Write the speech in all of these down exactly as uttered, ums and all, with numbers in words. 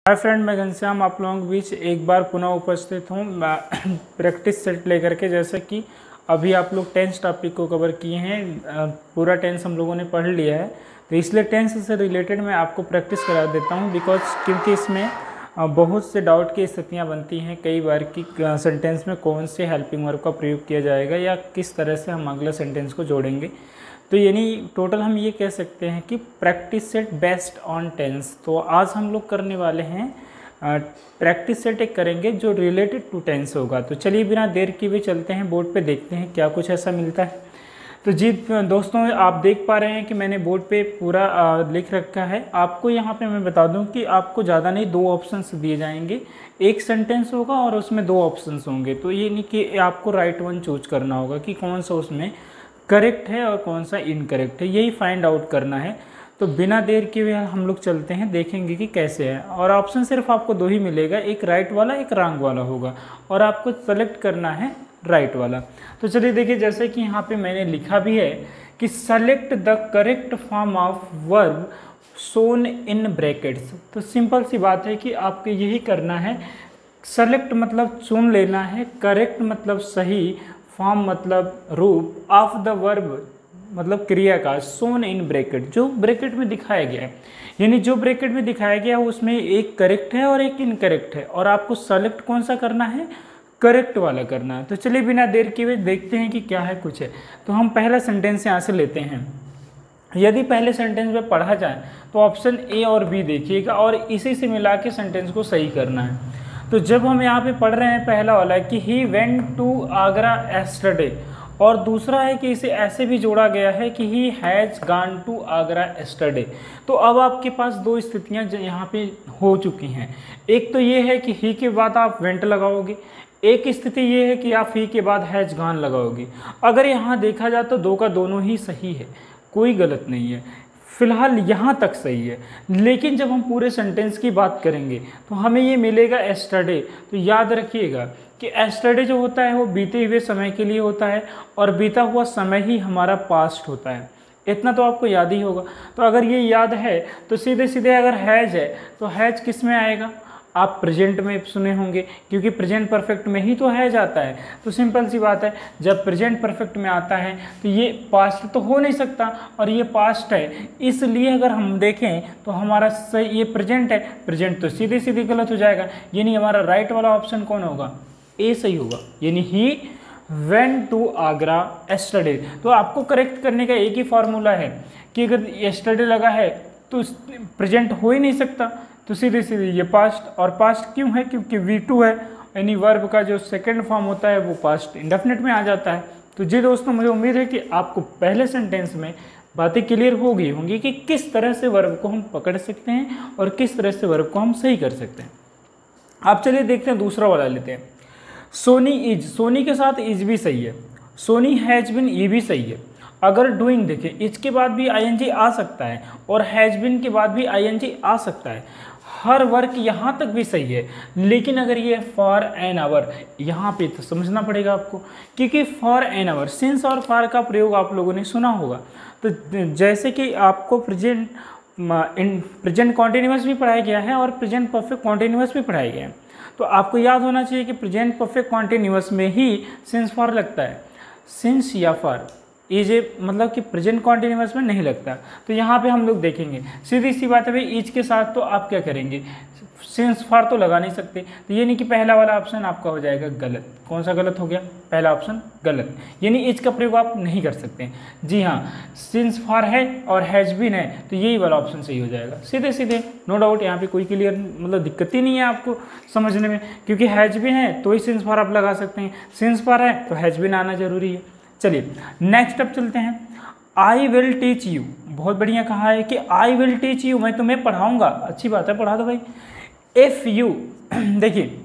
Hi friend, मैं घनश्याम आप लोगों के बीच एक बार पुनः उपस्थित हूँ प्रैक्टिस सेट लेकर के। जैसे कि अभी आप लोग टेंस टॉपिक को कवर किए हैं, पूरा टेंस हम लोगों ने पढ़ लिया है, तो इसलिए टेंस से रिलेटेड मैं आपको प्रैक्टिस करा देता हूँ। बिकॉज क्योंकि इसमें बहुत से डाउट की स्थितियाँ बनती हैं कई बार कि सेंटेंस में कौन से हेल्पिंग वर्ब का प्रयोग किया जाएगा या किस तरह से हम अगला सेंटेंस को जोड़ेंगे। तो यानी टोटल हम ये कह सकते हैं कि practice set based on tense. तो आज हम लोग करने वाले हैं प्रैक्टिस सेट एक करेंगे जो रिलेटेड टू टेंस होगा। तो चलिए बिना देर किए हुए चलते हैं बोर्ड पे, देखते हैं क्या कुछ ऐसा मिलता है। तो जी दोस्तों, आप देख पा रहे हैं कि मैंने बोर्ड पे पूरा आ, लिख रखा है। आपको यहाँ पे मैं बता दूँ कि आपको ज़्यादा नहीं, दो ऑप्शंस दिए जाएंगे। एक सेंटेंस होगा और उसमें दो ऑप्शंस होंगे। तो ये नहीं कि आपको राइट वन चूज करना होगा कि कौन सा उसमें करेक्ट है और कौन सा इनकरेक्ट है, यही फाइंड आउट करना है। तो बिना देर के हुए हम लोग चलते हैं, देखेंगे कि कैसे है। और ऑप्शन सिर्फ आपको दो ही मिलेगा, एक राइट वाला एक रॉन्ग वाला होगा, और आपको सेलेक्ट करना है राइट वाला। तो चलिए देखिए, जैसे कि यहाँ पे मैंने लिखा भी है कि select the correct form of verb shown in brackets. तो सिंपल सी बात है कि आपको यही करना है। सेलेक्ट मतलब चुन लेना है, करेक्ट मतलब सही, फॉर्म मतलब रूप, ऑफ द वर्ब मतलब क्रिया का, सोन इन ब्रैकेट जो ब्रैकेट में दिखाया गया है। यानी जो ब्रैकेट में दिखाया गया है उसमें एक करेक्ट है और एक इनकरेक्ट है, और आपको सेलेक्ट कौन सा करना है, करेक्ट वाला करना है। तो चलिए बिना देर किए हुए देखते हैं कि क्या है कुछ है। तो हम पहला सेंटेंस यहाँ से लेते हैं। यदि पहले सेंटेंस में पढ़ा जाए तो ऑप्शन ए और बी देखिएगा, और इसी से मिला के सेंटेंस को सही करना है। तो जब हम यहाँ पे पढ़ रहे हैं पहला वाला कि he went to Agra yesterday, और दूसरा है कि इसे ऐसे भी जोड़ा गया है कि he has gone to Agra yesterday. तो अब आपके पास दो स्थितियाँ यहाँ पे हो चुकी हैं। एक तो ये है कि ही के बाद आप वेंट लगाओगे, एक स्थिति ये है कि आप ही के बाद हैज़ गॉन लगाओगे। अगर यहाँ देखा जाए तो दो का दोनों ही सही है, कोई गलत नहीं है, फिलहाल यहाँ तक सही है। लेकिन जब हम पूरे सेंटेंस की बात करेंगे तो हमें ये मिलेगा एस्टरडे। तो याद रखिएगा कि एस्टरडे जो होता है वो बीते हुए समय के लिए होता है, और बीता हुआ समय ही हमारा पास्ट होता है। इतना तो आपको याद ही होगा। तो अगर ये याद है तो सीधे सीधे अगर हैज़ है तो हैज़ किस में आएगा, आप प्रेजेंट में सुने होंगे, क्योंकि प्रेजेंट परफेक्ट में ही तो हैज आता है। तो सिंपल सी बात है, जब प्रेजेंट परफेक्ट में आता है तो ये पास्ट तो हो नहीं सकता, और ये पास्ट है, इसलिए अगर हम देखें तो हमारा सही ये प्रेजेंट है, प्रेजेंट तो सीधे सीधे गलत हो जाएगा। यानी हमारा राइट वाला ऑप्शन कौन होगा, ए सही होगा। यानी he went to Agra yesterday. तो आपको करेक्ट करने का एक ही फॉर्मूला है कि अगर एस्टरडे लगा है तो प्रेजेंट हो ही नहीं सकता, तो सीधे सीधे ये पास्ट, और पास्ट क्यों है, क्योंकि वी टू है, यानी वर्ब का जो सेकंड फॉर्म होता है वो पास्ट इंडेफिनिट में आ जाता है। तो जी दोस्तों, मुझे उम्मीद है कि आपको पहले सेंटेंस में बातें क्लियर हो गई होंगी कि किस तरह से वर्ब को हम पकड़ सकते हैं और किस तरह से वर्ब को हम सही कर सकते हैं। आप चलिए देखते हैं, दूसरा वाला लेते हैं। सोनी इज, सोनी के साथ इज भी सही है, सोनी हैज बिन ये भी सही है। अगर डूइंग देखें, इज के बाद भी आईएनजी आ सकता है और हैज बिन के बाद भी आईएनजी आ सकता है। हर वर्क यहाँ तक भी सही है। लेकिन अगर ये फॉर एन आवर, यहाँ पे तो समझना पड़ेगा आपको, क्योंकि फॉर एन आवर, सिंस और फॉर का प्रयोग आप लोगों ने सुना होगा। तो जैसे कि आपको प्रेजेंट इन प्रेजेंट कॉन्टिन्यूअस भी पढ़ाया गया है और प्रेजेंट परफेक्ट कॉन्टिन्यूअस भी पढ़ाया गया है। तो आपको याद होना चाहिए कि प्रेजेंट परफेक्ट कॉन्टिन्यूअस में ही सिंस फॉर लगता है, सिंस या फॉर इज ए मतलब कि प्रेजेंट कॉन्टिन्यूअस में नहीं लगता। तो यहाँ पे हम लोग देखेंगे, सीधी सी बात है भाई, इज के साथ तो आप क्या करेंगे, सिंस फॉर तो लगा नहीं सकते। तो ये नहीं कि पहला वाला ऑप्शन आपका हो जाएगा गलत। कौन सा गलत हो गया, पहला ऑप्शन गलत, यानी इज का प्रयोग आप नहीं कर सकते। जी हाँ, सिंस फॉर है और हैज बीन है, तो यही वाला ऑप्शन सही हो जाएगा सीधे सीधे, नो डाउट। यहाँ पे कोई क्लियर मतलब दिक्कत ही नहीं है आपको समझने में, क्योंकि हैज बीन है तो ही सिंस फॉर आप लगा सकते हैं, सिंस फॉर है तो हैज बीन आना जरूरी है। चलिए नेक्स्ट अब चलते हैं। आई विल टीच यू, बहुत बढ़िया कहा है कि आई विल टीच यू, मैं तुम्हें पढ़ाऊंगा। अच्छी बात है, पढ़ा दो भाई। इफ़ यू, देखिए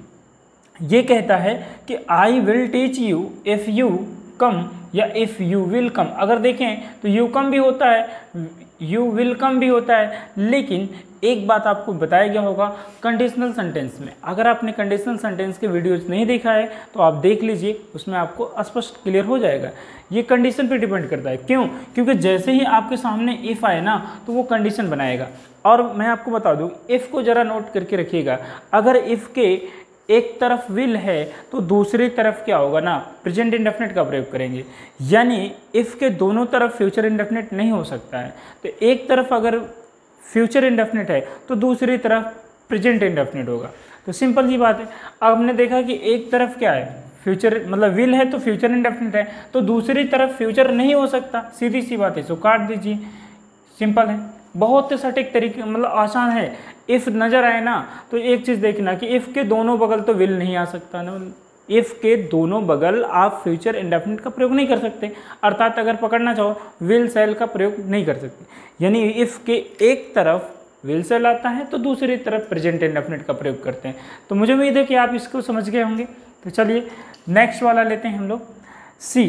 ये कहता है कि I will teach you if you come या इफ़ यू विल कम। अगर देखें तो यू कम भी होता है, यू विल कम भी होता है, लेकिन एक बात आपको बताया गया होगा कंडीशनल सेंटेंस में। अगर आपने कंडीशनल सेंटेंस के वीडियोज नहीं देखा है तो आप देख लीजिए, उसमें आपको स्पष्ट क्लियर हो जाएगा। ये कंडीशन पे डिपेंड करता है। क्यों? क्योंकि जैसे ही आपके सामने इफ़ आए ना तो वो कंडीशन बनाएगा। और मैं आपको बता दूँ, इफ़ को ज़रा नोट करके रखिएगा। अगर इफ़ के एक तरफ विल है तो दूसरी तरफ क्या होगा ना, प्रेजेंट इंडेफिनिट का प्रयोग करेंगे। यानी इफ़ के दोनों तरफ फ्यूचर इंडेफिनिट नहीं हो सकता है। तो एक तरफ अगर फ्यूचर इंडेफिनिट है तो दूसरी तरफ प्रेजेंट इंडेफिनिट होगा। तो सिंपल सी बात है। अब हमने देखा कि एक तरफ क्या है, फ्यूचर मतलब विल है तो फ्यूचर इंडेफिनिट है, तो दूसरी तरफ फ्यूचर नहीं हो सकता, सीधी सी बात है। सो काट दीजिए, सिंपल है, बहुत सटीक तरीके, मतलब आसान है। इफ़ नज़र आए ना तो एक चीज़ देखना कि इफ़ के दोनों बगल तो विल नहीं आ सकता ना, इफ़ के दोनों बगल आप फ्यूचर इंडेफिनिट का प्रयोग नहीं कर सकते, अर्थात अगर पकड़ना चाहो विल सेल का प्रयोग नहीं कर सकते। यानी इफ़ के एक तरफ विल सेल आता है तो दूसरी तरफ प्रेजेंट इंडेफिनिट का प्रयोग करते हैं। तो मुझे उम्मीद है कि आप इसको समझ गए होंगे। तो चलिए नेक्स्ट वाला लेते हैं हम लोग। सी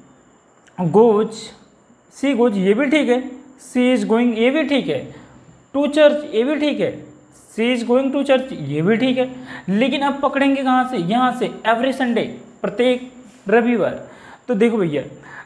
गोज, सी गोज ये भी ठीक है, सी इज गोइंग ये भी ठीक है, टू चर्च ये भी ठीक है, she is going to church ये भी ठीक है। लेकिन अब पकड़ेंगे कहाँ से? यहाँ से, एवरी संडे, प्रत्येक रविवार। तो देखो भैया,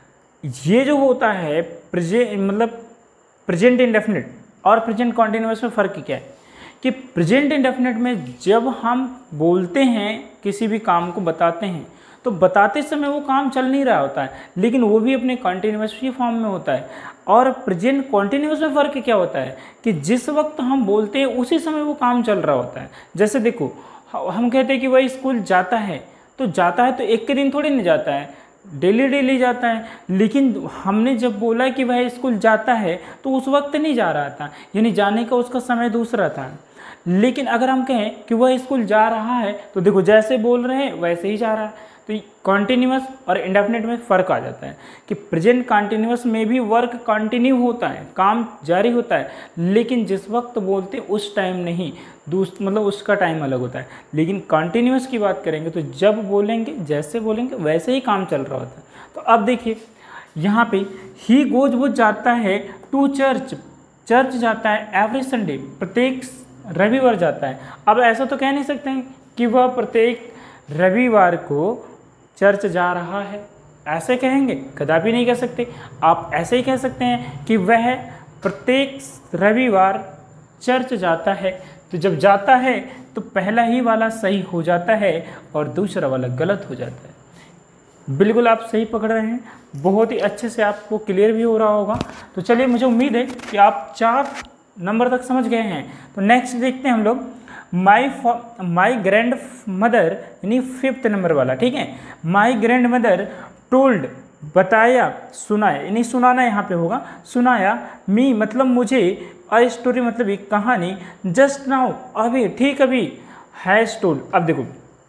ये जो होता है प्रेजेंट मतलब प्रेजेंट इंडेफिनिट और प्रेजेंट कॉन्टिन्यूअस में फ़र्क क्या है कि प्रेजेंट इंडेफिनिट में जब हम बोलते हैं, किसी भी काम को बताते हैं, तो बताते समय वो काम चल नहीं रहा होता है, लेकिन वो भी अपने कॉन्टिन्यूअस फॉर्म में होता है। और प्रेजेंट कॉन्टिन्यूअस में फ़र्क क्या होता है कि जिस वक्त हम बोलते हैं उसी समय वो काम चल रहा होता है। जैसे देखो, हम कहते हैं कि वह स्कूल जाता है, तो जाता है तो एक के दिन थोड़ी नहीं जाता है, डेली डेली जाता है। लेकिन हमने जब बोला कि वह स्कूल जाता है तो उस वक्त नहीं जा रहा था, यानी जाने का उसका समय दूसरा था। लेकिन अगर हम कहें कि वह स्कूल जा रहा है तो देखो जैसे बोल रहे हैं वैसे ही जा रहा है। तो कॉन्टिन्यूअस और इंडेफिनिट में फ़र्क आ जाता है कि प्रेजेंट कॉन्टिन्यूअस में भी वर्क कंटिन्यू होता है, काम जारी होता है, लेकिन जिस वक्त बोलते हैं उस टाइम नहीं, दूस मतलब उसका टाइम अलग होता है। लेकिन कॉन्टिन्यूअस की बात करेंगे तो जब बोलेंगे, जैसे बोलेंगे वैसे ही काम चल रहा होता है। तो अब देखिए यहाँ पे ही गोज, वो जाता है टू चर्च, चर्च जाता है एवरी संडे, प्रत्येक रविवार जाता है। अब ऐसा तो कह नहीं सकते हैं कि वह प्रत्येक रविवार को चर्च जा रहा है, ऐसे कहेंगे? कदापि नहीं कह सकते। आप ऐसे ही कह सकते हैं कि वह प्रत्येक रविवार चर्च जाता है। तो जब जाता है तो पहला ही वाला सही हो जाता है और दूसरा वाला गलत हो जाता है। बिल्कुल आप सही पकड़ रहे हैं, बहुत ही अच्छे से आपको क्लियर भी हो रहा होगा। तो चलिए, मुझे उम्मीद है कि आप चार नंबर तक समझ गए हैं। तो नेक्स्ट देखते हैं हम लोग, माई माई ग्रैंड मदर, यानी फिफ्थ नंबर वाला, ठीक है। माई ग्रैंड मदर टोल्ड, बताया, सुनाया, यानी सुनाना यहाँ पे होगा, सुनाया, मी मतलब मुझे, अ स्टोरी मतलब एक कहानी, जस्ट नाउ अभी, ठीक अभी, हैज टोल्ड। अब देखो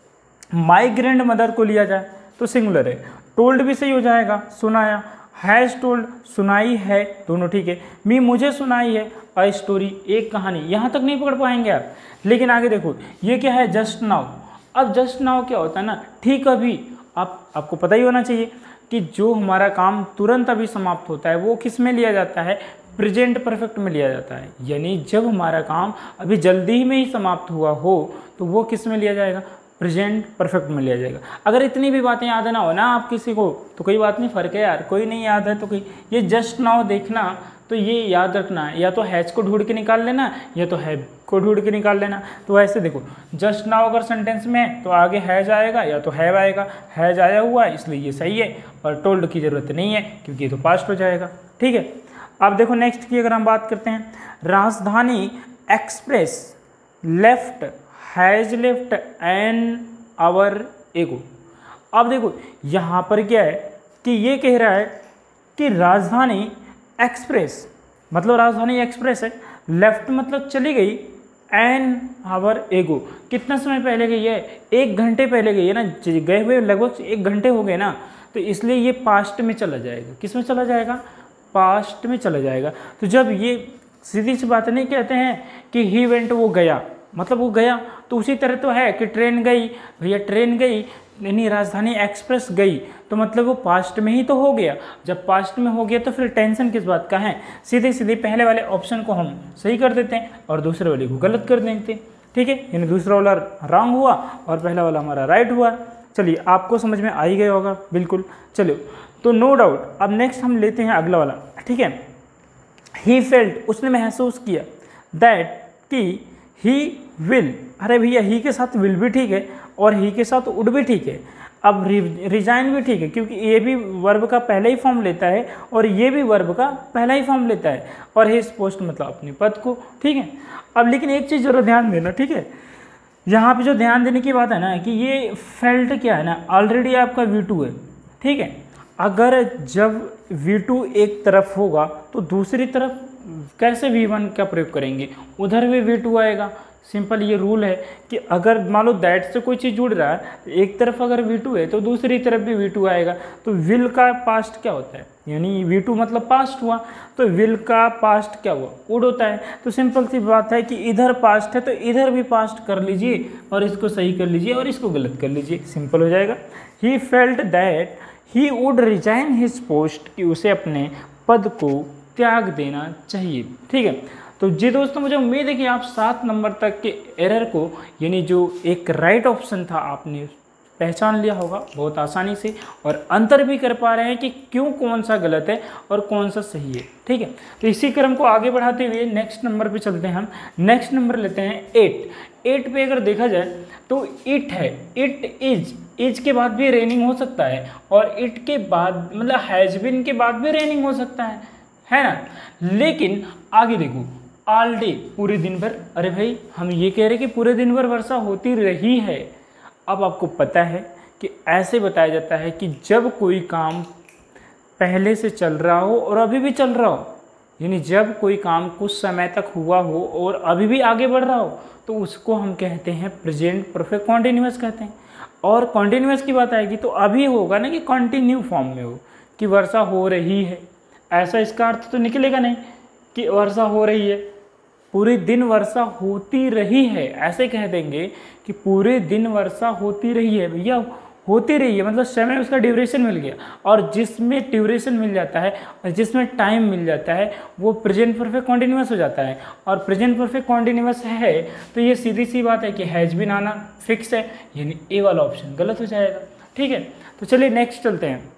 माई ग्रैंड मदर को लिया जाए तो सिंगुलर है, टोल्ड भी सही हो जाएगा, सुनाया, हैज़ टोल्ड सुनाई है, दोनों ठीक है, मी मुझे सुनाई है, अ स्टोरी एक कहानी। यहाँ तक नहीं पकड़ पाएंगे आप। लेकिन आगे देखो, ये क्या है? Just now. अब जस्ट नाउ क्या होता है ना, ठीक अभी। आप आपको पता ही होना चाहिए कि जो हमारा काम तुरंत अभी समाप्त होता है वो किस में लिया जाता है? प्रेजेंट परफेक्ट में लिया जाता है। यानी जब हमारा काम अभी जल्दी में ही समाप्त हुआ हो तो वो किस में लिया जाएगा? प्रेजेंट परफेक्ट में लिया जाएगा। अगर इतनी भी बातें याद ना हो ना आप किसी को तो कोई बात नहीं, फ़र्क है यार, कोई नहीं याद है तो कोई, ये जस्ट नाउ देखना, तो ये याद रखना, या तो हैज को ढूंढ के निकाल लेना या तो हैव को ढूंढ के निकाल लेना। तो ऐसे देखो, जस्ट नाउ अगर सेंटेंस में है तो आगे हैज आएगा या तो हैव आएगा, हैज आया हुआ है इसलिए ये सही है, और टोल्ड की ज़रूरत नहीं है क्योंकि ये तो पास्ट हो जाएगा, ठीक है। अब देखो नेक्स्ट की अगर हम बात करते हैं, Rajdhani express left, has left an hour ago. अब देखो यहाँ पर क्या है कि ये कह रहा है कि राजधानी एक्सप्रेस, मतलब राजधानी एक्सप्रेस है, लेफ्ट मतलब चली गई, एन आवर एगो, कितना समय पहले गई है? एक घंटे पहले गई है ना, गए हुए लगभग एक घंटे हो गए ना, तो इसलिए ये पास्ट में चला जाएगा। किस में चला जाएगा? पास्ट में चला जाएगा। तो जब ये सीधी सी बात नहीं कहते हैं कि ही वेंट, वो गया, मतलब वो गया। तो उसी तरह तो है कि ट्रेन गई, भैया ट्रेन गई यानी राजधानी एक्सप्रेस गई, तो मतलब वो पास्ट में ही तो हो गया। जब पास्ट में हो गया तो फिर टेंशन किस बात का है। सीधे सीधे पहले वाले ऑप्शन को हम सही कर देते हैं और दूसरे वाले को गलत कर देते हैं, ठीक है। यानी दूसरा वाला रॉन्ग हुआ और पहला वाला हमारा राइट हुआ। चलिए आपको समझ में आ ही गया होगा बिल्कुल। चलो तो नो डाउट अब नेक्स्ट हम लेते हैं अगला वाला, ठीक है। ही फेल्ट, उसने महसूस किया, दैट कि ही विल, अरे भैया ही के साथ विल भी ठीक है और ही के साथ वुड भी ठीक है। अब रिजाइन भी ठीक है क्योंकि ये भी वर्ब का पहला ही फॉर्म लेता है और ये भी वर्ब का पहला ही फॉर्म लेता है और हिज पोस्ट मतलब अपने पद को, ठीक है। अब लेकिन एक चीज़ जरूर ध्यान देना, ठीक है। यहाँ पे जो ध्यान देने की बात है ना कि ये फेल्ट क्या है ना, ऑलरेडी आपका वी टू है, ठीक है। अगर जब वी टू एक तरफ होगा तो दूसरी तरफ कैसे वी वन का प्रयोग करेंगे, उधर भी वी टू आएगा। सिंपल ये रूल है कि अगर मान लो दैट से कोई चीज़ जुड़ रहा है तो एक तरफ अगर वी टू है तो दूसरी तरफ भी वी टू आएगा। तो विल का पास्ट क्या होता है, यानी वी टू मतलब पास्ट हुआ, तो विल का पास्ट क्या हुआ, वुड होता है। तो सिंपल सी बात है कि इधर पास्ट है तो इधर भी पास्ट कर लीजिए और इसको सही कर लीजिए और इसको गलत कर लीजिए, सिंपल हो जाएगा। He felt that he would resign his post, कि उसे अपने पद को त्याग देना चाहिए, ठीक है। तो जी दोस्तों मुझे उम्मीद है कि आप सात नंबर तक के एरर को यानी जो एक राइट ऑप्शन था आपने पहचान लिया होगा बहुत आसानी से और अंतर भी कर पा रहे हैं कि क्यों कौन सा गलत है और कौन सा सही है, ठीक है। तो इसी क्रम को आगे बढ़ाते हुए नेक्स्ट नंबर पे चलते हैं हम। नेक्स्ट नंबर लेते हैं एट। एट पे अगर देखा जाए तो इट है, इट इज, इज के बाद भी रेनिंग हो सकता है और इट के बाद मतलब हैज बीन के बाद भी रेनिंग हो सकता है, है ना। लेकिन आगे देखो ऑल डे, पूरे दिन भर, अरे भाई हम ये कह रहे कि पूरे दिन भर वर्षा होती रही है। अब आपको पता है कि ऐसे बताया जाता है कि जब कोई काम पहले से चल रहा हो और अभी भी चल रहा हो, यानी जब कोई काम कुछ समय तक हुआ हो और अभी भी आगे बढ़ रहा हो तो उसको हम कहते हैं प्रेजेंट परफेक्ट कॉन्टिन्यूअस कहते हैं। और कॉन्टिन्यूअस की बात आएगी तो अभी होगा ना कि कंटिन्यू फॉर्म में हो कि वर्षा हो रही है, ऐसा इसका अर्थ तो निकलेगा नहीं कि वर्षा हो रही है। पूरे दिन वर्षा होती रही है ऐसे कह देंगे कि पूरे दिन वर्षा होती रही है, भैया होती रही है मतलब समय उसका ड्यूरेशन मिल गया। और जिसमें ड्यूरेशन मिल जाता है और जिसमें टाइम मिल जाता है वो प्रेजेंट परफेक्ट कॉन्टिन्यूअस हो जाता है। और प्रेजेंट परफेक्ट कॉन्टिन्यूअस है तो ये सीधी सी बात है कि हैज बीन आना फिक्स है, यानी ए वाला ऑप्शन गलत हो जाएगा, ठीक है। तो चलिए नेक्स्ट चलते हैं।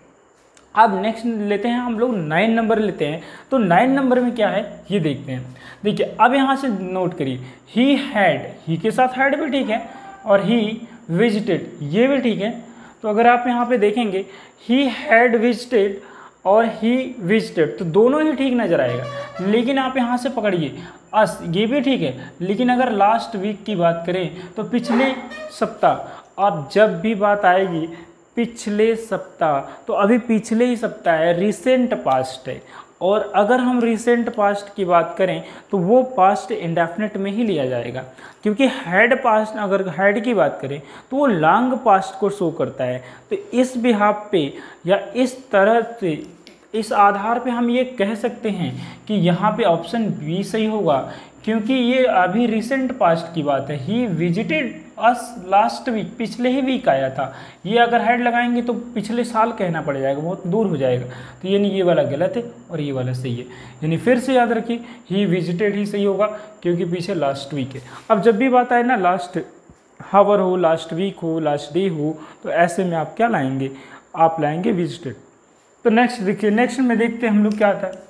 अब नेक्स्ट लेते हैं हम लोग नाइन नंबर लेते हैं। तो नाइन नंबर में क्या है ये देखते हैं। देखिए अब यहाँ से नोट करिए, ही हैड, ही के साथ हैड भी ठीक है और ही विजिटेड ये भी ठीक है। तो अगर आप यहाँ पे देखेंगे ही हैड विजिटेड और ही विजिटेड तो दोनों ही ठीक नज़र आएगा। लेकिन आप यहाँ से पकड़िए अस, ये भी ठीक है। लेकिन अगर लास्ट वीक की बात करें तो पिछले सप्ताह, अब जब भी बात आएगी पिछले सप्ताह तो अभी पिछले ही सप्ताह है, रिसेंट पास्ट है। और अगर हम रिसेंट पास्ट की बात करें तो वो पास्ट इंडेफिनिट में ही लिया जाएगा क्योंकि हैड पास्ट, अगर हैड की बात करें तो वो लॉन्ग पास्ट को शो करता है। तो इस बिहाफ पे या इस तरह से इस आधार पे हम ये कह सकते हैं कि यहाँ पे ऑप्शन बी सही होगा क्योंकि ये अभी रिसेंट पास्ट की बात है। He visited us last week, पिछले ही वीक आया था। ये अगर हेड लगाएंगे तो पिछले साल कहना पड़ जाएगा, बहुत दूर हो जाएगा। तो यानी ये वाला गलत है और ये वाला सही है। यानी फिर से याद रखिए ही विजिटेड ही सही होगा क्योंकि पीछे लास्ट वीक है। अब जब भी बात आए ना लास्ट हावर हो, लास्ट वीक हो, लास्ट डे हो तो ऐसे में आप क्या लाएंगे, आप लाएंगे विजिटेड। तो नेक्स्ट देखिए, नेक्स्ट में देखते हैं हम लोग क्या आता है।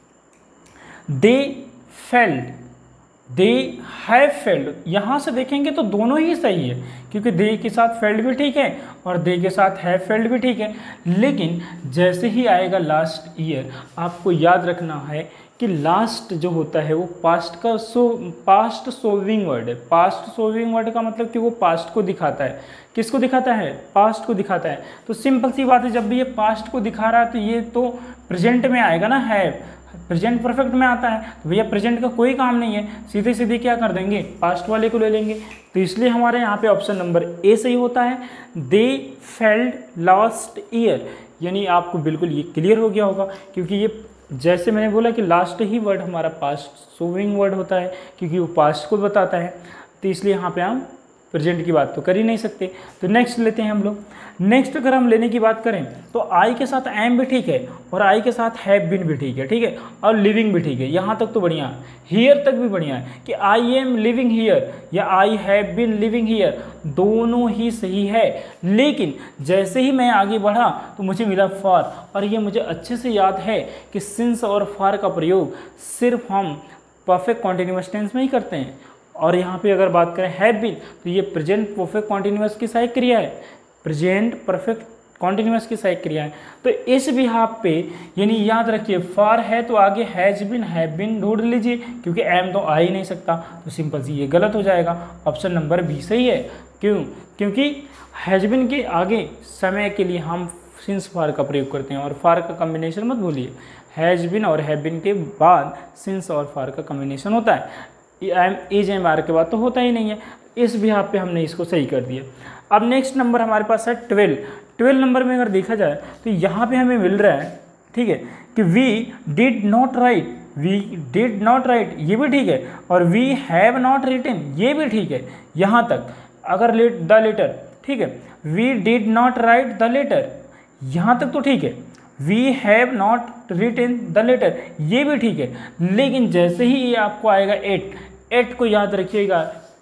They failed, they have failed, यहाँ से देखेंगे तो दोनों ही सही है क्योंकि दे के साथ फेल्ड भी ठीक है और दे के साथ हैव फेल्ड भी ठीक है। लेकिन जैसे ही आएगा लास्ट ईयर, आपको याद रखना है कि लास्ट जो होता है वो पास्ट का सो पास्ट सोविंग वर्ड है। पास्ट सोविंग वर्ड का मतलब कि वो पास्ट को दिखाता है। किसको दिखाता है, पास्ट को दिखाता है। तो सिंपल सी बात है, जब भी ये पास्ट को दिखा रहा है तो ये तो प्रेजेंट में आएगा ना, है प्रेजेंट परफेक्ट में आता है। तो भैया प्रेजेंट का कोई काम नहीं है, सीधे सीधे क्या कर देंगे, पास्ट वाले को ले लेंगे। तो इसलिए हमारे यहाँ पे ऑप्शन नंबर ए सही होता है, दे फेल्ड लास्ट ईयर। यानी आपको बिल्कुल ये क्लियर हो गया होगा क्योंकि ये जैसे मैंने बोला कि लास्ट ही वर्ड हमारा पास्ट सोविंग वर्ड होता है क्योंकि वो पास्ट को बताता है। तो इसलिए यहाँ पे हम प्रेजेंट की बात तो कर ही नहीं सकते। तो नेक्स्ट लेते हैं हम लोग। नेक्स्ट अगर हम लेने की बात करें तो आई के साथ एम भी ठीक है और आई के साथ हैव बीन भी ठीक है, ठीक है, और लिविंग भी ठीक है, यहाँ तक तो बढ़िया है। हियर तक भी बढ़िया है कि आई एम लिविंग हियर या I have been living here, दोनों ही सही है। लेकिन जैसे ही मैं आगे बढ़ा तो मुझे मिला फॉर, और ये मुझे अच्छे से याद है कि सिंस और फॉर का प्रयोग सिर्फ हम परफेक्ट कॉन्टिन्यूअस टेंस में ही करते हैं। और यहाँ पे अगर बात करें हैव बीन तो ये प्रेजेंट परफेक्ट कॉन्टिन्यूअस की सहायक क्रिया है, प्रेजेंट परफेक्ट कॉन्टिन्यूअस की सहायक क्रिया है। तो इस बिहाफ पे यानी याद रखिए फॉर है तो आगे हैज बीन हैव बीन ढूंढ लीजिए, क्योंकि एम तो आ ही नहीं सकता, तो सिंपल सी ये गलत हो जाएगा। ऑप्शन नंबर बी सही है। क्यों? क्योंकि हैज बीन के आगे समय के लिए हम सिंस फॉर का प्रयोग करते हैं, और फॉर का कॉम्बिनेशन मत भूलिए, हैज बीन और हैव बीन के बाद सिंस और फॉर का कॉम्बिनेशन होता है, एम इज एम आर के बाद तो होता ही नहीं है। इस बिहाफ पे हमने इसको सही कर दिया। अब नेक्स्ट नंबर हमारे पास है ट्वेल्व। ट्वेल्व नंबर में अगर देखा जाए तो यहाँ पे हमें मिल रहा है, ठीक है, कि we did not write, we did not write, ये भी ठीक है, और वी हैव नॉट रिटन, ये भी ठीक है। यहाँ तक अगर लेट द लेटर, ठीक है, we did not write the letter, यहाँ तक तो ठीक है। We have not written the letter, ये भी ठीक है। लेकिन जैसे ही ये आपको आएगा एट, एट को याद रखिएगा,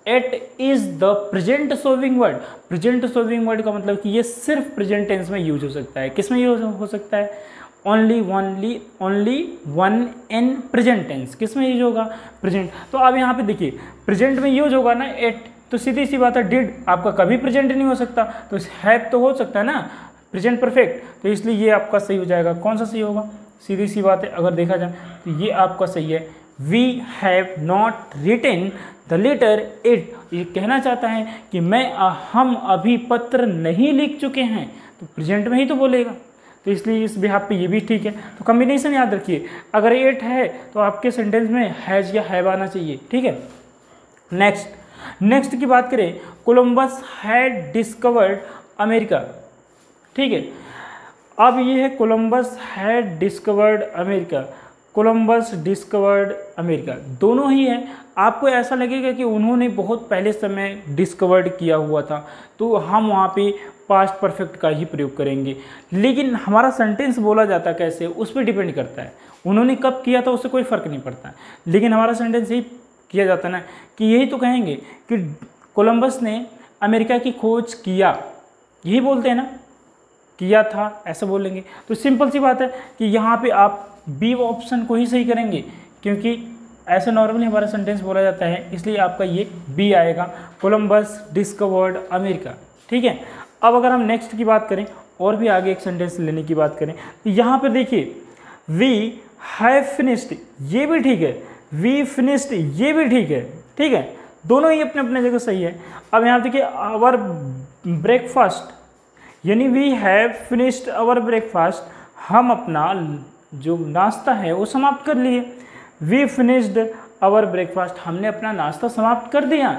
at is the present showing word. Present showing word का मतलब कि ये सिर्फ प्रेजेंट टेंस में यूज हो सकता है। किस में यूज हो सकता है? Only only only one in present tense. किस में यूज होगा? प्रेजेंट। तो अब यहाँ पे देखिए प्रेजेंट में यूज होगा ना एट, तो सीधी सी बात है डिड आपका कभी प्रेजेंट नहीं हो सकता, तो हैव तो हो सकता है ना, प्रेजेंट परफेक्ट, तो इसलिए ये आपका सही हो जाएगा। कौन सा सही होगा? सीधी सी बात है, अगर देखा जाए तो ये आपका सही है। We have not written the letter it, ये कहना चाहता है कि मैं हम अभी पत्र नहीं लिख चुके हैं, तो प्रेजेंट में ही तो बोलेगा, तो इसलिए इस बिहाफ पे ये भी ठीक है। तो कॉम्बिनेशन याद रखिए, अगर इट है तो आपके सेंटेंस में हैज या हैव आना चाहिए, ठीक है। नेक्स्ट नेक्स्ट की बात करें, कोलंबस हैड डिस्कवर्ड अमेरिका, ठीक है। अब ये है Columbus had discovered America, Columbus discovered America, दोनों ही है। आपको ऐसा लगेगा कि उन्होंने बहुत पहले समय डिस्कवर्ड किया हुआ था, तो हम वहाँ पे पास्ट परफेक्ट का ही प्रयोग करेंगे। लेकिन हमारा सेंटेंस बोला जाता कैसे, उस पर डिपेंड करता है। उन्होंने कब किया था उससे कोई फ़र्क नहीं पड़ता, लेकिन हमारा सेंटेंस यही किया जाता ना कि यही तो कहेंगे कि कोलंबस ने अमेरिका की खोज किया, यही बोलते हैं ना, किया था ऐसा बोलेंगे। तो सिंपल सी बात है कि यहाँ पे आप बी ऑप्शन को ही सही करेंगे, क्योंकि ऐसे नॉर्मली हमारा सेंटेंस बोला जाता है, इसलिए आपका ये बी आएगा, कोलंबस डिस्कवर्ड अमेरिका, ठीक है। अब अगर हम नेक्स्ट की बात करें और भी आगे एक सेंटेंस लेने की बात करें तो यहाँ पर देखिए वी हैव फिनिश्ड, ये भी ठीक है, वी फिनिश्ड, ये भी ठीक है, ठीक है, दोनों ही अपने अपने जगह सही है। अब यहाँ देखिए आवर ब्रेकफास्ट, यानी we have finished our breakfast, हम अपना जो नाश्ता है वो समाप्त कर लिए। वी फिनिश्ड आवर ब्रेकफास्ट, हमने अपना नाश्ता समाप्त कर दिया।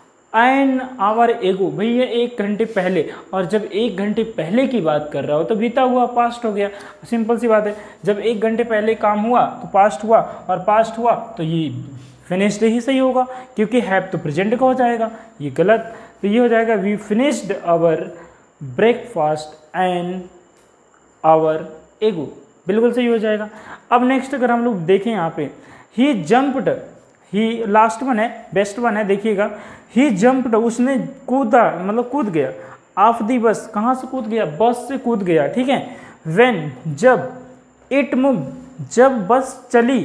एन आवर एगो, भैया एक घंटे पहले, और जब एक घंटे पहले की बात कर रहा हो तो बीता हुआ पास्ट हो गया। सिंपल सी बात है, जब एक घंटे पहले काम हुआ तो पास्ट हुआ, और पास्ट हुआ तो ये फिनिश्ड ही सही होगा, क्योंकि हैव तो प्रेजेंट का हो जाएगा, ये गलत। तो ये हो जाएगा we finished our breakfast an hour ago, बिल्कुल सही हो जाएगा। अब नेक्स्ट अगर हम लोग देखें यहाँ पे, he jumped, he last one है, बेस्ट वन है, देखिएगा, ही जंप्ड, उसने कूदा, मतलब कूद गया, ऑफ दी बस, कहाँ से कूद गया? बस से कूद गया, ठीक है। व्हेन, जब, इट मूव, जब बस चली,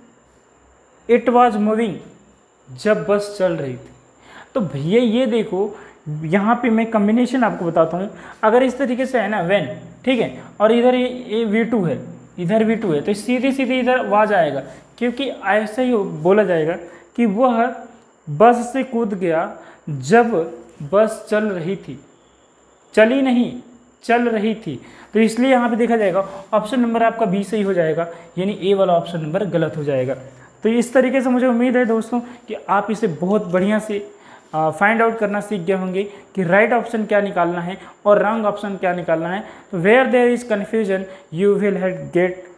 इट वाज मूविंग, जब बस चल रही थी। तो भैया ये देखो, यहाँ पे मैं कम्बिनेशन आपको बताता हूँ। अगर इस तरीके से है ना व्हेन, ठीक है, और इधर ये वी टू है, इधर वी टू है, तो सीधे सीधे इधर वाज आएगा, क्योंकि ऐसा ही बोला जाएगा कि वह बस से कूद गया जब बस चल रही थी, चली नहीं, चल रही थी। तो इसलिए यहाँ पे देखा जाएगा ऑप्शन नंबर आपका बी सही हो जाएगा, यानी ए वाला ऑप्शन नंबर गलत हो जाएगा। तो इस तरीके से मुझे उम्मीद है दोस्तों कि आप इसे बहुत बढ़िया से फाइंड आउट करना सीख गए होंगे कि राइट ऑप्शन क्या निकालना है और रॉन्ग ऑप्शन क्या निकालना है। तो where there is confusion you will have get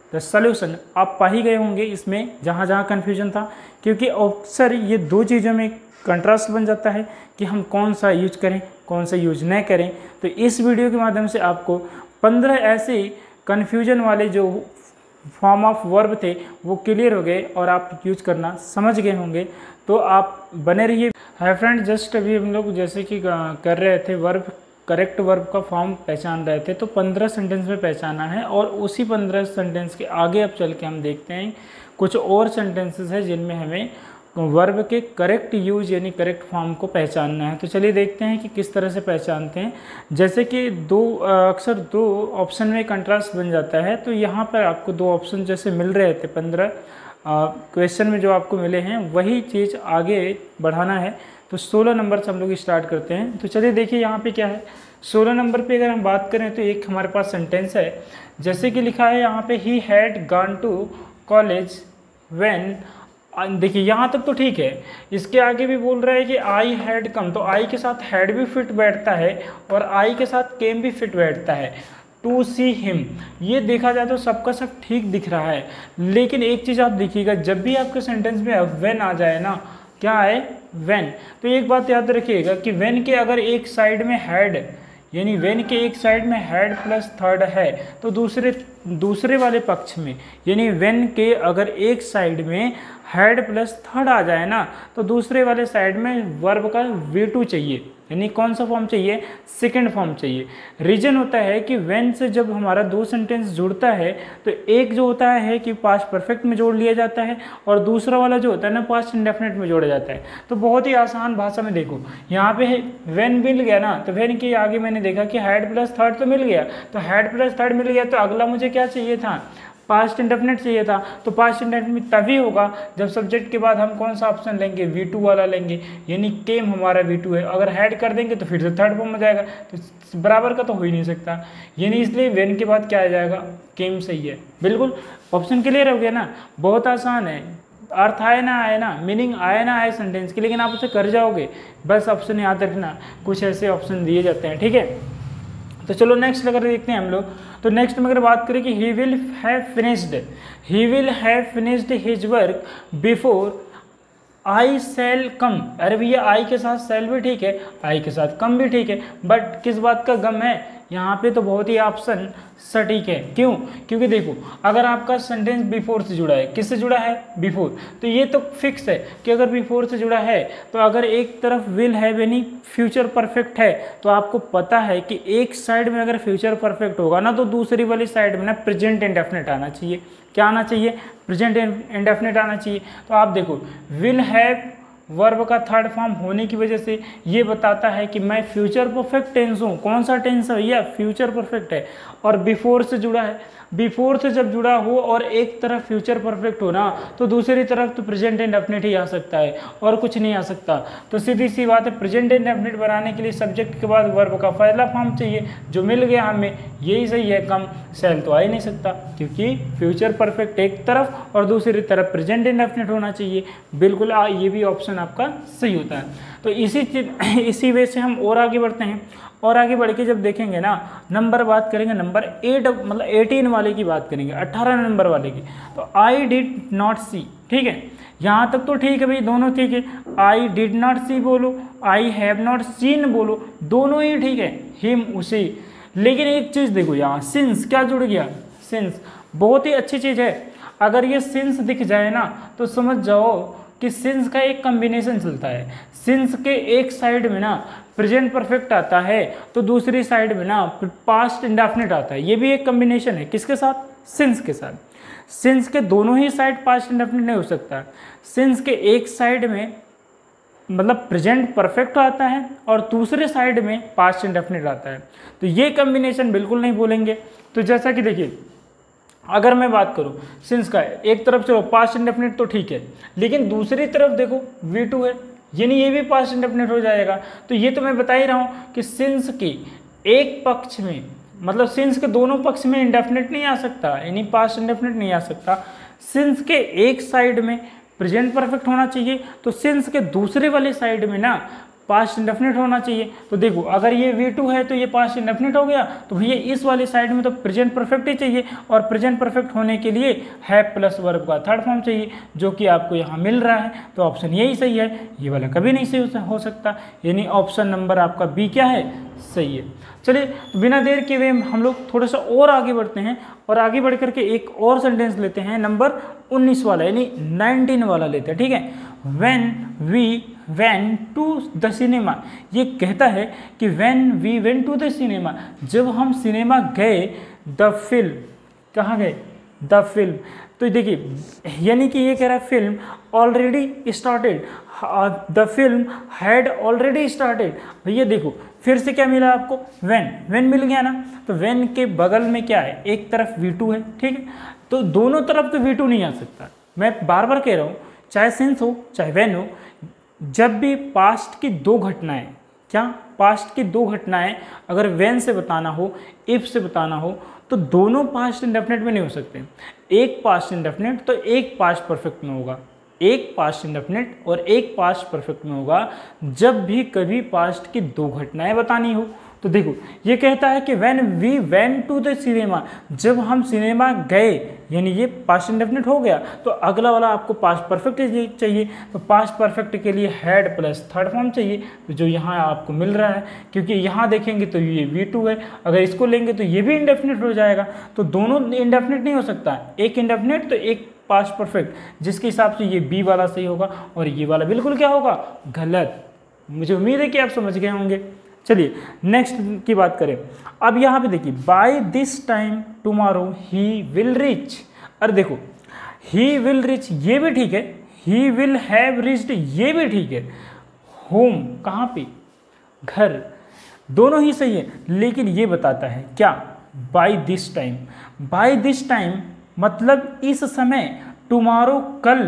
the solution. आप पा ही गए होंगे इसमें जहाँ जहाँ कन्फ्यूजन था, क्योंकि अक्सर ये दो चीज़ों में कंट्रास्ट बन जाता है कि हम कौन सा यूज करें कौन सा यूज न करें। तो इस वीडियो के माध्यम से आपको पंद्रह ऐसे कन्फ्यूजन वाले जो फॉर्म ऑफ वर्ब थे वो क्लियर हो गए और आप यूज करना समझ गए होंगे। तो आप बने रहिए। हाय फ्रेंड, जस्ट अभी हम लोग जैसे कि कर रहे थे वर्ब, करेक्ट वर्ब का फॉर्म पहचान रहे थे, तो पंद्रह सेंटेंस में पहचाना है और उसी पंद्रह सेंटेंस के आगे अब चल के हम देखते हैं कुछ और सेंटेंसेस है जिनमें हमें वर्ब के करेक्ट यूज यानी करेक्ट फॉर्म को पहचानना है। तो चलिए देखते हैं कि किस तरह से पहचानते हैं। जैसे कि दो अक्सर दो ऑप्शन में कंट्रास्ट बन जाता है, तो यहाँ पर आपको दो ऑप्शन जैसे मिल रहे थे पंद्रह क्वेश्चन में जो आपको मिले हैं वही चीज़ आगे बढ़ाना है। तो सोलह नंबर से हम लोग स्टार्ट करते हैं। तो चलिए देखिए यहाँ पे क्या है। सोलह नंबर पे अगर हम बात करें तो एक हमारे पास सेंटेंस है, जैसे कि लिखा है यहाँ पे he had gone to college when. देखिए यहाँ तक तो ठीक है, इसके आगे भी बोल रहा है कि आई हैड कम, तो आई के साथ हैड भी फिट बैठता है और आई के साथ केम भी फिट बैठता है। टू सी हिम, ये देखा जाए तो सबका सब ठीक दिख रहा है, लेकिन एक चीज़ आप देखिएगा, जब भी आपके सेंटेंस में व्हेन आ जाए ना, क्या है व्हेन, तो एक बात याद रखिएगा कि व्हेन के अगर एक साइड में हैड यानी व्हेन के एक साइड में हैड प्लस थर्ड है, तो दूसरे दूसरे वाले पक्ष में यानी व्हेन के अगर एक साइड में हैड प्लस थर्ड आ जाए ना, तो दूसरे वाले साइड में वर्ब का वी टू चाहिए, यानी कौन सा फॉर्म चाहिए, सेकंड फॉर्म चाहिए। रीजन होता है कि व्हेन से जब हमारा दो सेंटेंस जुड़ता है तो एक जो होता है कि पास्ट परफेक्ट में जोड़ लिया जाता है और दूसरा वाला जो होता है ना पास्ट इंडेफिनिट में जोड़ा जाता है। तो बहुत ही आसान भाषा में देखो, यहाँ पे व्हेन मिल गया ना, तो व्हेन के आगे मैंने देखा कि हैड प्लस थर्ड तो मिल गया, तो हैड प्लस थर्ड मिल गया, तो अगला मुझे क्या चाहिए था, पास्ट इंडेफिनिट चाहिए था। तो पास्ट इंडेफिनिट तभी होगा जब सब्जेक्ट के बाद हम कौन सा ऑप्शन लेंगे, वी टू वाला लेंगे, यानी केम हमारा वी टू है। अगर हैड कर देंगे तो फिर से थर्ड फॉर्म में जाएगा, तो बराबर का तो हो ही नहीं सकता, यानी इसलिए व्हेन के बाद क्या आ जाएगा, केम सही है। बिल्कुल ऑप्शन क्लियर हो गया ना, बहुत आसान है। अर्थ आए ना आए ना, मीनिंग आए ना आए सेंटेंस की, लेकिन आप उसे कर जाओगे, बस ऑप्शन याद रखना, कुछ ऐसे ऑप्शन दिए जाते हैं, ठीक है। तो चलो नेक्स्ट अगर देखते हैं हम लोग, तो नेक्स्ट में अगर बात करें कि he will have finished, he will have finished his work before I sell come. अरे भैया आई के साथ सेल भी ठीक है, आई के साथ कम भी ठीक है, बट किस बात का गम है यहाँ पे, तो बहुत ही ऑप्शन सटीक है। क्यों? क्योंकि देखो अगर आपका सेंटेंस बिफोर से जुड़ा है, किससे जुड़ा है, बिफोर, तो ये तो फिक्स है कि अगर बिफोर से जुड़ा है तो अगर एक तरफ विल हैव यानी फ्यूचर परफेक्ट है, तो आपको पता है कि एक साइड में अगर फ्यूचर परफेक्ट होगा ना, तो दूसरी वाली साइड में ना प्रेजेंट इंडेफिनिट आना चाहिए। क्या आना चाहिए, प्रेजेंट इंडेफिनिट आना चाहिए। तो आप देखो विल हैव वर्ब का थर्ड फॉर्म होने की वजह से ये बताता है कि मैं फ्यूचर परफेक्ट टेंस हूँ। कौन सा टेंस है भैया, फ्यूचर परफेक्ट है, और बिफोर से जुड़ा है। बिफोर से जब जुड़ा हो और एक तरफ फ्यूचर परफेक्ट हो ना, तो दूसरी तरफ तो प्रेजेंट इंडेफिनिट ही आ सकता है और कुछ नहीं आ सकता। तो सीधी सी बात है, प्रेजेंट इंडेफिनिट बनाने के लिए सब्जेक्ट के बाद वर्ब का पहला फॉर्म चाहिए, जो मिल गया हमें, यही सही है। कम सेल तो आ ही नहीं सकता, क्योंकि फ्यूचर परफेक्ट एक तरफ और दूसरी तरफ प्रेजेंट इंडेफिनिट होना चाहिए। बिल्कुल आ, ये भी ऑप्शन आपका सही होता है। तो इसी इसी वे से हम और आगे बढ़ते हैं, और आगे बढ़ के जब देखेंगे ना, नंबर बात करेंगे, नंबर एट मतलब एटीन वाले की बात करेंगे, अट्ठारह नंबर वाले की। तो आई डिड नॉट सी, ठीक है, यहाँ तक तो ठीक है भाई, दोनों ठीक है। आई डिड नॉट सी बोलो, आई हैव नॉट सीन बोलो, दोनों ही ठीक है, हिम उसे। लेकिन एक चीज़ देखो यहाँ, सिंस क्या जुड़ गया, सिंस बहुत ही अच्छी चीज़ है। अगर ये सिंस दिख जाए ना, तो समझ जाओ कि सिंस का एक कॉम्बिनेशन चलता है। सिंस के एक साइड में ना प्रेजेंट परफेक्ट आता है, तो दूसरी साइड में ना पास्ट इंडेफिनिट आता है। ये भी एक कॉम्बिनेशन है, किसके साथ, सिंस के साथ। सिंस के दोनों ही साइड पास्ट इंडेफिनिट नहीं हो सकता। सिंस के एक साइड में मतलब प्रेजेंट परफेक्ट आता है और दूसरे साइड में पास्ट इंडेफिनिट आता है, तो ये कॉम्बिनेशन बिल्कुल नहीं बोलेंगे। तो जैसा कि देखिए, अगर मैं बात करूं सिंस का, एक तरफ चलो पास्ट इंडेफिनिट तो ठीक है, लेकिन दूसरी तरफ देखो वी टू है, यानी ये भी पास्ट इंडेफिनिट हो जाएगा। तो ये तो मैं बता ही रहा हूं कि सिंस की एक पक्ष में मतलब सिंस के दोनों पक्ष में इंडेफिनिट नहीं आ सकता, यानी पास्ट इंडेफिनिट नहीं आ सकता। सिंस के एक साइड में प्रेजेंट परफेक्ट होना चाहिए, तो सिंस के दूसरे वाले साइड में ना पास्ट इंडेफिनिट होना चाहिए। तो देखो अगर ये वी टू है तो ये पास्ट इंडेफिनिट हो गया, तो भैया इस वाली साइड में तो प्रेजेंट परफेक्ट ही चाहिए, और प्रेजेंट परफेक्ट होने के लिए हैव प्लस वर्ब का थर्ड फॉर्म चाहिए, जो कि आपको यहाँ मिल रहा है। तो ऑप्शन यही सही है, ये वाला कभी नहीं सही हो सकता, यानी ऑप्शन नंबर आपका बी क्या है, सही है। चलिए तो बिना देर के हुए हम लोग थोड़ा सा और आगे बढ़ते हैं, और आगे बढ़ करके एक और सेंटेंस लेते हैं, नंबर उन्नीस वाला यानी नाइनटीन वाला लेते हैं, ठीक है। When we went to the cinema, ये कहता है कि when we went to the cinema, जब हम सिनेमा गए, द फिल्म, कहाँ गए, द फिल्म, तो देखिए यानी कि ये कह रहा है film already started, the film had already started. भैया देखो फिर से क्या मिला आपको, व्हेन, व्हेन मिल गया ना, तो व्हेन के बगल में क्या है, एक तरफ वी टू है, ठीक है, तो दोनों तरफ तो वी टू नहीं आ सकता। मैं बार बार कह रहा हूँ, चाहे सिंस हो चाहे व्हेन हो, जब भी पास्ट की दो घटनाएं, क्या पास्ट की दो घटनाएं अगर व्हेन से बताना हो, इफ से बताना हो, तो दोनों पास्ट इंडेफिनिट में नहीं हो सकते। एक पास्ट इंडेफिनिट तो एक पास्ट परफेक्ट में होगा, एक पास्ट इंडेफिनिट और एक पास्ट परफेक्ट में होगा जब भी कभी पास्ट की दो घटनाएं बतानी हो। तो देखो ये कहता है कि when we went to the cinema, जब हम सिनेमा गए, यानी ये पास्ट इंडेफिनिट हो गया, तो अगला वाला आपको पास्ट परफेक्ट चाहिए, तो पास्ट परफेक्ट के लिए हैड प्लस थर्ड फॉर्म चाहिए, तो जो यहाँ आपको मिल रहा है, क्योंकि यहाँ देखेंगे तो ये वी टू है, अगर इसको लेंगे तो ये भी इंडेफिनिट हो जाएगा, तो दोनों इंडेफिनिट नहीं हो सकता, एक इंडेफिनिट तो एक पास्ट परफेक्ट, जिसके हिसाब से ये बी वाला सही होगा और ये वाला बिल्कुल क्या होगा, गलत। मुझे उम्मीद है कि आप समझ गए होंगे। चलिए नेक्स्ट की बात करें। अब यहाँ पे देखिए, by this time tomorrow he will reach, अरे देखो ही विल रीच ये भी ठीक है, ही विल हैव रीच्ड ये भी ठीक है, होम कहाँ पे, घर, दोनों ही सही है, लेकिन ये बताता है क्या, by this time, by this time मतलब इस समय, टुमारो कल,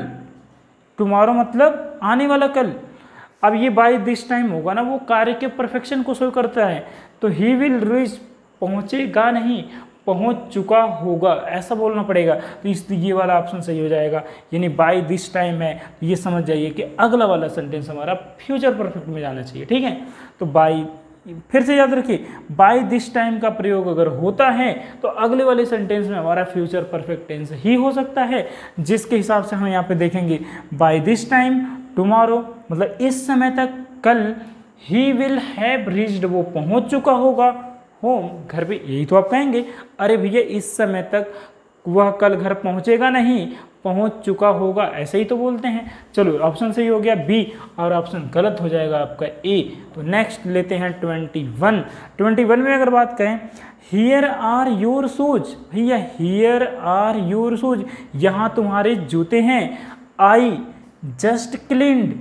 टुमारो मतलब आने वाला कल। अब ये बाय दिस टाइम होगा ना, वो कार्य के परफेक्शन को शो करता है, तो ही विल रीच पहुंचेगा नहीं, पहुंच चुका होगा ऐसा बोलना पड़ेगा, तो इसलिए ये वाला ऑप्शन सही हो जाएगा, यानी बाय दिस टाइम है, तो ये समझ जाइए कि अगला वाला सेंटेंस हमारा फ्यूचर परफेक्ट में जाना चाहिए, ठीक है। तो बाय, फिर से याद रखिए, बाय दिस टाइम का प्रयोग अगर होता है तो अगले वाले सेंटेंस में हमारा फ्यूचर परफेक्ट टेंस ही हो सकता है, जिसके हिसाब से हम यहाँ पे देखेंगे बाय दिस टाइम टुमारो मतलब इस समय तक, कल, ही विल हैव रीच्ड वो पहुँच चुका होगा, होम घर पे, यही तो आप कहेंगे, अरे भैया इस समय तक वह कल घर पहुँचेगा नहीं, पहुंच चुका होगा, ऐसे ही तो बोलते हैं। चलो ऑप्शन सही हो गया बी, और ऑप्शन गलत हो जाएगा आपका ए। तो नेक्स्ट लेते हैं ट्वेंटी वन। ट्वेंटी वन में अगर बात करें, हियर आर योर शूज, भैया हियर आर योर शूज, यहाँ तुम्हारे जूते हैं, आई जस्ट क्लीन्ड।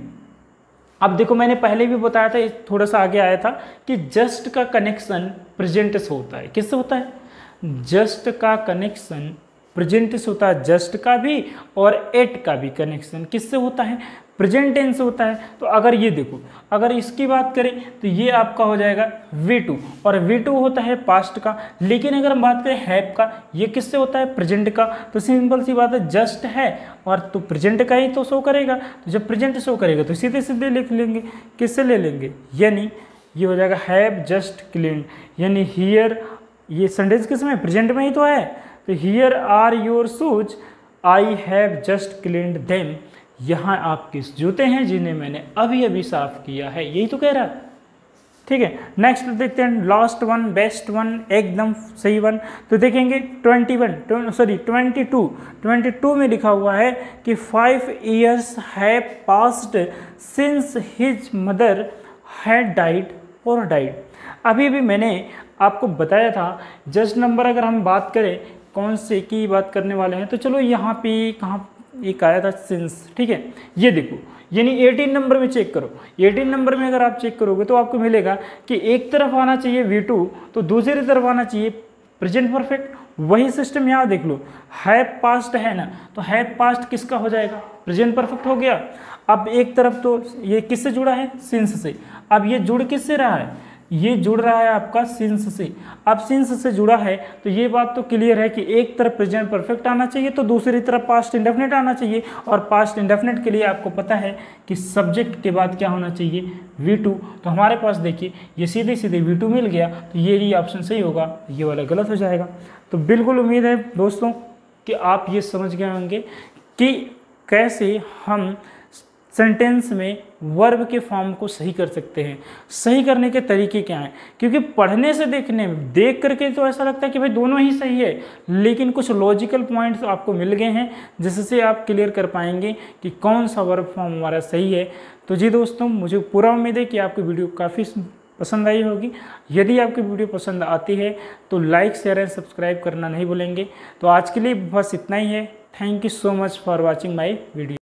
अब देखो मैंने पहले भी बताया था, थोड़ा सा आगे आया था कि जस्ट का कनेक्शन प्रेजेंट से होता है, किससे होता है, जस्ट का कनेक्शन प्रेजेंट से होता है, जस्ट का भी और एट का भी कनेक्शन किससे होता है, प्रेजेंट टेंस से होता है। तो अगर ये देखो, अगर इसकी बात करें तो ये आपका हो जाएगा वी टू, और वी टू होता है पास्ट का, लेकिन अगर हम बात करें हैव का, ये किससे होता है, प्रेजेंट का। तो सिंपल सी बात है, जस्ट है और तो प्रेजेंट का ही तो शो करेगा, तो जब प्रेजेंट शो करेगा तो सीधे सीधे लिख लेंगे, किससे ले लेंगे, यानी ये हो जाएगा हैव जस्ट क्लीन्ड, यानी हियर, ये सेंटेंस किस में, प्रेजेंट में ही तो है, तो here are your shoes I have just cleaned them, यहाँ आपके जूते हैं जिन्हें मैंने अभी अभी साफ किया है, यही तो कह रहा है, ठीक है। नेक्स्ट देखते हैं, लास्ट वन, बेस्ट वन, एकदम सही वन। तो देखेंगे twenty one sorry twenty two twenty two में लिखा हुआ है कि five years have passed since his mother had died और डाइड। अभी भी मैंने आपको बताया था, जस्ट नंबर अगर हम बात करें कौन से की बात करने वाले हैं, तो चलो यहाँ पे कहाँ एक आया था सिंस, ठीक है, ये देखो, यानी अठारह नंबर में चेक करो, अठारह नंबर में अगर आप चेक करोगे तो आपको मिलेगा कि एक तरफ आना चाहिए वी टू, तो दूसरी तरफ आना चाहिए प्रेजेंट परफेक्ट। वही सिस्टम यहाँ देख लो, हैव पास्ट है ना, तो हैव पास्ट किसका हो जाएगा, प्रेजेंट परफेक्ट हो गया। अब एक तरफ तो ये किससे जुड़ा है, सिंस से, अब ये जुड़ किससे रहा है, ये जुड़ रहा है आपका सिंस से। अब सिंस से जुड़ा है तो ये बात तो क्लियर है कि एक तरफ प्रेजेंट परफेक्ट आना चाहिए तो दूसरी तरफ पास्ट इंडेफिनिट आना चाहिए, और पास्ट इंडेफिनिट के लिए आपको पता है कि सब्जेक्ट के बाद क्या होना चाहिए, वी टू। तो हमारे पास देखिए ये सीधे सीधे वी टू मिल गया, तो ये ही ऑप्शन सही होगा, ये वाला गलत हो जाएगा। तो बिल्कुल उम्मीद है दोस्तों कि आप ये समझ गए होंगे कि कैसे हम सेंटेंस में वर्ब के फॉर्म को सही कर सकते हैं। सही करने के तरीके क्या हैं, क्योंकि पढ़ने से देखने में देख करके तो ऐसा लगता है कि भाई दोनों ही सही है, लेकिन कुछ लॉजिकल पॉइंट्स आपको मिल गए हैं जिससे आप क्लियर कर पाएंगे कि कौन सा वर्ब फॉर्म हमारा सही है। तो जी दोस्तों, मुझे पूरा उम्मीद है कि आपकी वीडियो काफ़ी पसंद आई होगी। यदि आपकी वीडियो पसंद आती है तो लाइक शेयर एंड सब्सक्राइब करना नहीं भूलेंगे। तो आज के लिए बस इतना ही है। Thank you so much for watching my video.